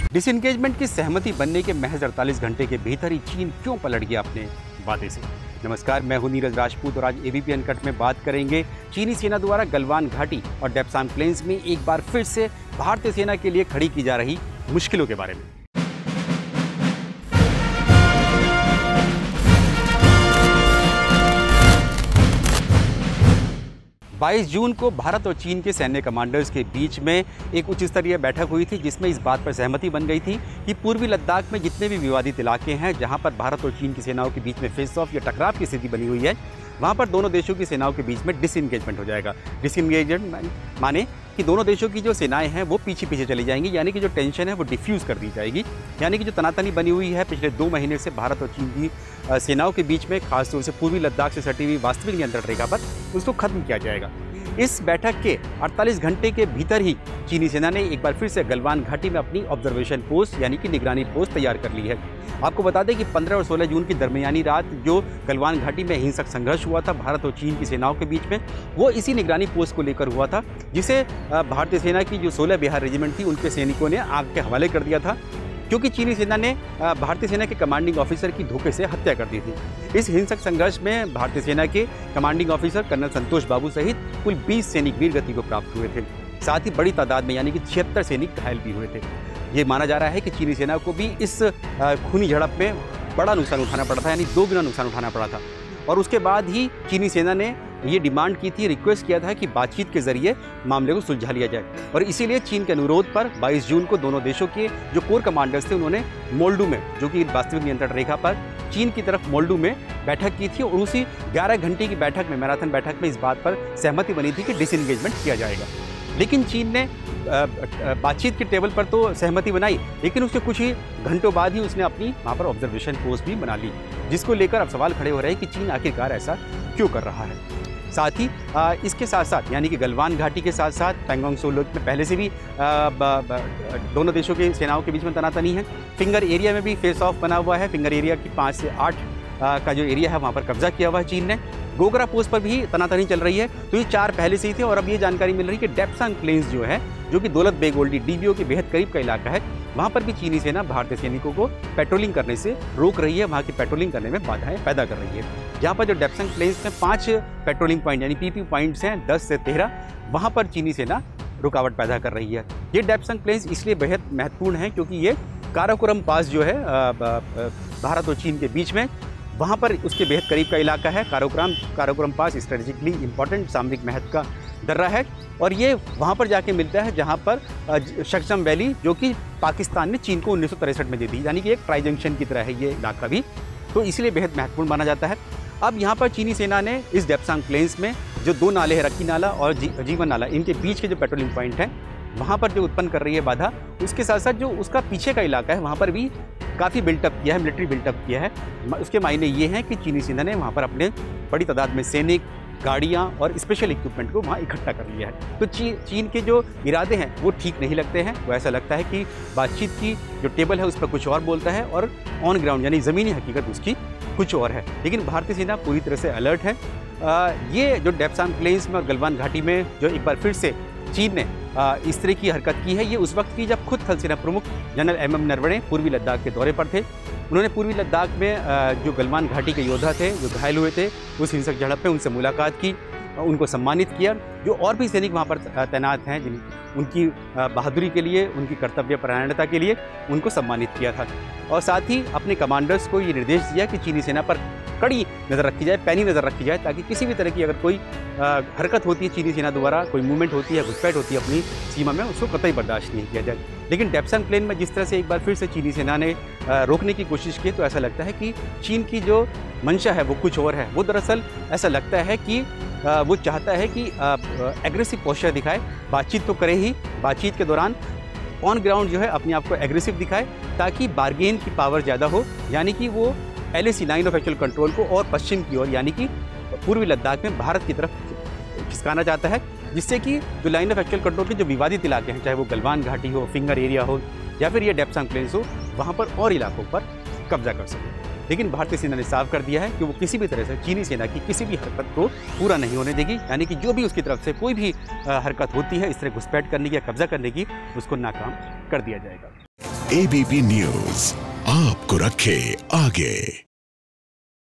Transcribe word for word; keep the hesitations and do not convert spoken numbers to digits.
Disengagement की सहमति बनने के महज अड़तालीस घंटे के भीतर ही चीन क्यों पलट गया अपने वादे से। नमस्कार, मैं हूं नीरज राजपूत और आज एबीपी अनकट में बात करेंगे चीनी सेना द्वारा गलवान घाटी और डेप्सांग प्लेन्स में एक बार फिर से भारतीय सेना के लिए खड़ी की जा रही मुश्किलों के बारे में। बाईस जून को भारत और चीन के सैन्य कमांडर्स के बीच में एक उच्च स्तरीय बैठक हुई थी, जिसमें इस बात पर सहमति बन गई थी कि पूर्वी लद्दाख में जितने भी विवादित इलाके हैं जहां पर भारत और चीन की सेनाओं के बीच में फेस ऑफ या टकराव की स्थिति बनी हुई है, वहां पर दोनों देशों की सेनाओं के बीच में डिसएंगेजमेंट हो जाएगा। डिसएंगेजमेंट माने कि दोनों देशों की जो सेनाएं हैं वो पीछे पीछे चली जाएंगी, यानी कि जो टेंशन है वो डिफ्यूज़ कर दी जाएगी। यानी कि जो तनातनी बनी हुई है पिछले दो महीने से भारत और चीन की सेनाओं के बीच में, खासतौर से पूर्वी लद्दाख से सटी हुई वास्तविक नियंत्रण रेखा पर, उसको खत्म किया जाएगा। इस बैठक के अड़तालीस घंटे के भीतर ही चीनी सेना ने एक बार फिर से गलवान घाटी में अपनी ऑब्जर्वेशन पोस्ट यानी कि निगरानी पोस्ट तैयार कर ली है। आपको बता दें कि पंद्रह और सोलह जून की दरमियानी रात जो गलवान घाटी में हिंसक संघर्ष हुआ था भारत और चीन की सेनाओं के बीच में, वो इसी निगरानी पोस्ट को लेकर हुआ था, जिसे भारतीय सेना की जो सोलह बिहार रेजिमेंट थी उनके सैनिकों ने आग के हवाले कर दिया था, क्योंकि चीनी सेना ने भारतीय सेना के कमांडिंग ऑफिसर की धोखे से हत्या कर दी थी। इस हिंसक संघर्ष में भारतीय सेना के commanding officer colonel Santosh Babu सहित कुल बीस सैनिक वीर गति को प्राप्त हुए थे। साथ ही बड़ी तादाद में यानी कि छिहत्तर सैनिक घायल भी हुए थे। ये माना जा रहा है कि चीनी सेना को भी इस खूनी झड़प में बड़ा नुकसान उठाना पड़ा था, यानी दो गुना नुकसान उठाना पड़ा था। और उसके बाद ही चीनी सेना ने ये डिमांड की थी, रिक्वेस्ट किया था कि बातचीत के जरिए मामले को सुलझा लिया जाए। और इसीलिए चीन के अनुरोध पर बाईस जून को दोनों देशों के जो कोर कमांडर्स थे उन्होंने मोल्डू में, जो कि वास्तविक नियंत्रण रेखा पर चीन की तरफ मोल्डू में बैठक की थी। और उसी ग्यारह घंटे की बैठक में, मैराथन बैठक में, इस बात पर सहमति बनी थी कि डिसएंगेजमेंट किया जाएगा। लेकिन चीन ने बातचीत के टेबल पर तो सहमति बनाई, लेकिन उसके कुछ ही घंटों बाद ही उसने अपनी वहाँ पर ऑब्जर्वेशन पोस्ट भी बना ली, जिसको लेकर अब सवाल खड़े हो रहे हैं कि चीन आखिरकार ऐसा क्यों कर रहा है। साथ ही आ, इसके साथ साथ यानी कि गलवान घाटी के साथ साथ पैंगोंग सो में पहले से भी आ, ब, ब, दोनों देशों की सेनाओं के बीच में तनातनी है। फिंगर एरिया में भी फेस ऑफ बना हुआ है। फिंगर एरिया की पाँच से आठ का जो एरिया है वहाँ पर कब्जा किया हुआ है चीन ने। गोगरा पोस्ट पर भी तनातनी चल रही है। तो ये चार पहले से ही थे और अब ये जानकारी मिल रही है कि डेप्सांग प्लेन्स जो है, जो कि दौलत बेग ओल्डी डीबीओ के बेहद करीब का इलाका है, वहाँ पर भी चीनी सेना भारतीय सैनिकों को पेट्रोलिंग करने से रोक रही है, वहाँ की पेट्रोलिंग करने में बाधाएं पैदा कर रही है। यहाँ पर जो डेप्सांग प्लेन्स में पाँच पेट्रोलिंग पॉइंट यानी पीपी पॉइंट्स हैं, दस से तेरह, वहाँ पर चीनी सेना रुकावट पैदा कर रही है। ये डेप्सांग प्लेन्स इसलिए बेहद महत्वपूर्ण हैं क्योंकि ये काराकोरम पास जो है भारत और चीन के बीच में, वहाँ पर उसके बेहद करीब का इलाका है। Karakoram Karakoram pass strategically important सामरिक महत्व का दर्रा है और ये वहाँ पर जाके मिलता है जहाँ पर शक्सम वैली, जो कि पाकिस्तान ने चीन को उन्नीस सौ तिरसठ में दे दी, यानी कि एक ट्राई जंक्शन की तरह है ये इलाका भी, तो इसलिए बेहद महत्वपूर्ण माना जाता है। अब यहाँ पर चीनी सेना ने इस डेप्सांग प्लेन्स में जो दो नाले हैं, रक्की नाला और जी, जीवन नाला, इनके बीच के जो पेट्रोलिंग पॉइंट हैं, वहाँ पर जो उत्पन्न कर रही है बाधा, उसके साथ साथ जो उसका पीछे का इलाका है वहाँ पर भी काफ़ी बिल्टअप किया है, मिलिट्री बिल्टअप किया है। उसके मायने ये हैं कि चीनी सेना ने वहाँ पर अपने बड़ी तादाद में सैनिक, गाड़ियाँ और स्पेशल इक्विपमेंट को वहाँ इकट्ठा कर लिया है। तो ची, चीन के जो इरादे हैं वो ठीक नहीं लगते हैं। वो ऐसा लगता है कि बातचीत की जो टेबल है उस पर कुछ और बोलता है और ऑन ग्राउंड यानी ज़मीनी हकीकत उसकी कुछ और है। लेकिन भारतीय सेना पूरी तरह से अलर्ट है। आ, ये जो डेप्सांग प्लेन्स में और गलवान घाटी में जो एक बार फिर से चीन ने आ, इस तरह की हरकत की है, ये उस वक्त की जब खुद थल सेना प्रमुख जनरल एम एम नरवणे पूर्वी लद्दाख के दौरे पर थे। उन्होंने पूर्वी लद्दाख में आ, जो गलवान घाटी के योद्धा थे जो घायल हुए थे उस हिंसक झड़प में, उनसे मुलाकात की, उनको सम्मानित किया। जो और भी सैनिक वहाँ पर तैनात हैं जिन उनकी बहादुरी के लिए, उनकी कर्तव्य परायणता के लिए उनको सम्मानित किया था। और साथ ही अपने कमांडर्स को ये निर्देश दिया कि चीनी सेना पर कड़ी नज़र रखी जाए, पैनी नज़र रखी जाए, ताकि किसी भी तरह की अगर कोई आ, हरकत होती है चीनी सेना द्वारा, कोई मूवमेंट होती है, घुसपैठ होती है अपनी सीमा में, उसको कतई बर्दाश्त नहीं किया जाए। लेकिन डेप्सांग प्लेन में जिस तरह से एक बार फिर से चीनी सेना ने आ, रोकने की कोशिश की, तो ऐसा लगता है कि चीन की जो मंशा है वो कुछ और है। वो दरअसल ऐसा लगता है कि आ, वो चाहता है कि एग्रेसिव पोस्चर दिखाए, बातचीत तो करे ही, बातचीत के दौरान ऑन ग्राउंड जो है अपने आप को एग्रेसिव दिखाए, ताकि बार्गेन की पावर ज़्यादा हो, यानी कि वो LAC line of actual control को और पश्चिम की ओर यानी कि पूर्वी लद्दाख में भारत की तरफ खिसकाना चाहता है, जिससे कि जो लाइन ऑफ एक्चुअल कंट्रोल के जो विवादित इलाके हैं, चाहे वो गलवान घाटी हो, फिंगर एरिया हो या फिर ये डेप्सांग प्लेन्स हो, वहाँ पर और इलाकों पर कब्जा कर सके। लेकिन भारतीय सेना ने साफ कर दिया है कि वो किसी भी तरह से चीनी सेना की किसी भी हरकत को पूरा नहीं होने देगी, यानी कि जो भी उसकी तरफ से कोई भी हरकत होती है इस तरह घुसपैठ करने की या कब्जा करने की, उसको नाकाम कर दिया जाएगा। एबीपी न्यूज आपको रखे आगे।